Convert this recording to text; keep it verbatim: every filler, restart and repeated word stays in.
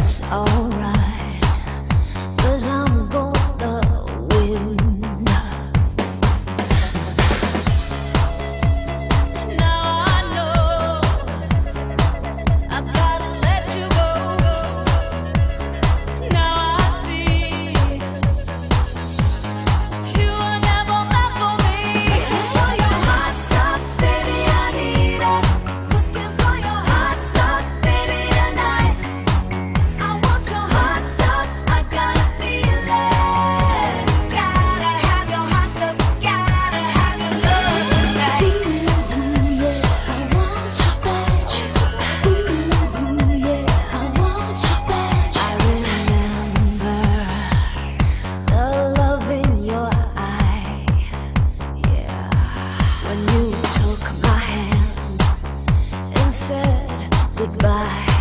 it's alright, 'cause I'm gonna win. Now I know I gotta let you go. Now I see you were never meant for me. Looking for your hot stuff, baby, I need it. Looking for your hot stuff, baby, tonight. I want your hot stuff, I gotta feel it. Gotta have your hot stuff, gotta have your love tonight. Ooh, yeah, I want you back. Ooh, yeah, I want you back. I remember the love in your eye, yeah, when you took my hand and said goodbye.